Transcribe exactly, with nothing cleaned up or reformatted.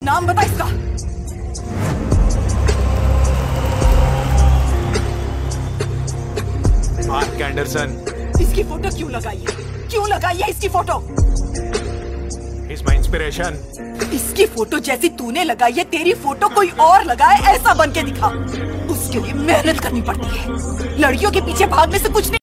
नाम बता इसका। Mark Anderson. इसकी फोटो क्यों लगाई है? क्यों लगाई है इसकी फोटो? He's my inspiration. इसकी फोटो जैसी तूने लगाई है, तेरी फोटो कोई और लगाए ऐसा बन के दिखा। उसके लिए मेहनत करनी पड़ती है। लड़कियों के पीछे भागने से कुछ नहीं